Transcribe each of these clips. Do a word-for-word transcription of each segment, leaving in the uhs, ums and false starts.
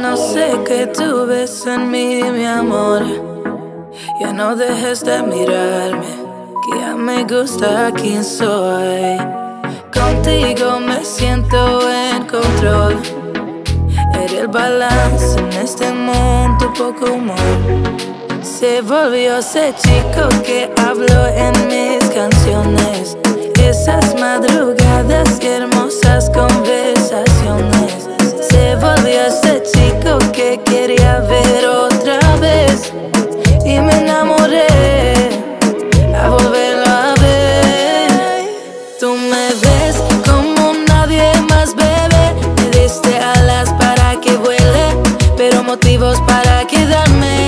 no sé qué tú ves en mí, mi amor. Ya no dejes de mirarme, que ya me gusta quién soy. Contigo me siento en control. Eres el balance en este mundo, poco humor. Se volvió ese chico que habló en mis canciones. Esas madrugadas y hermosas conversaciones. Se volvió ese chico que quería ver otra vez. Y me enamoré a volverlo a ver. Tú me ves como nadie más, bebé. Me diste alas para que vuele, pero motivos para quedarme.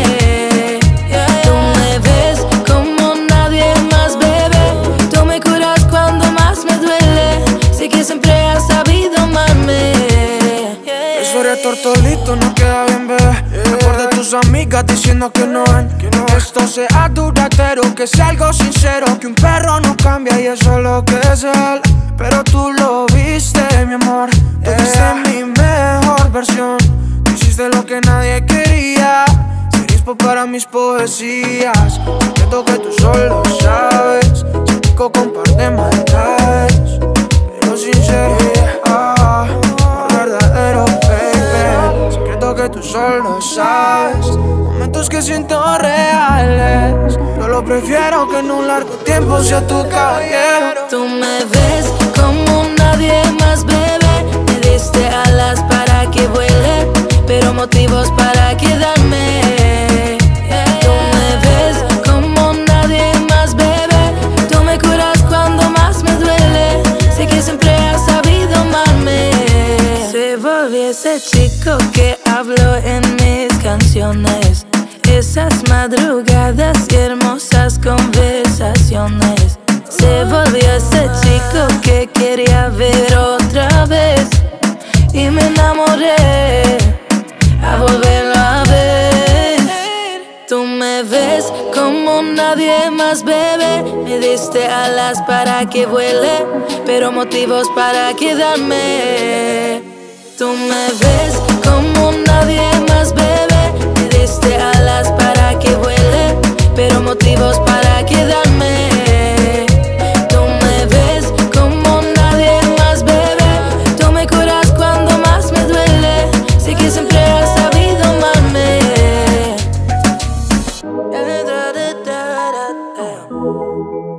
Tú me ves como nadie más, bebé. Tú me curas cuando más me duele. Sé que siempre has sabido amarme. Eso eres tortolito, no queda bien, bebé. Mejor de tus amigas diciendo que no ven. Esto sea duradero, que sea algo sincero. Que un perro no cambia y eso es lo que es él. Pero tú lo viste, mi amor. Tú viste mi mejor versión. Tú hiciste lo que nadie quería. Serispo para mis poesías. Siento que tú solo sabes. Chico con par de maldades, pero sincero, ah, no verdadero, baby. Secreto que tú solo sabes. Momentos que siento reales. Yo lo prefiero que en un largo tiempo sea tu caballero. Tú me ves como nadie más, bebé. Me diste alas para que vuele, pero motivos para quedarme. Tú me ves como nadie más, bebé. Tú me curas cuando más me duele. Sé que siempre has sabido amarme. Se volvió ese chico que habló en mis canciones. Esas madrugadas y hermosas conversaciones. Se volvió ese chico que quería ver otra vez. Y me enamoré a volverlo a ver. Tú me ves como nadie más, bebé. Me diste alas para que vuele, pero motivos para quedarme. Tú me ves como nadie más, bebé. Me diste alas para que vuele, pero motivos para quedarme. Tú me ves como nadie más, bebé. Tú me curas cuando más me duele. Sé que siempre has sabido amarme.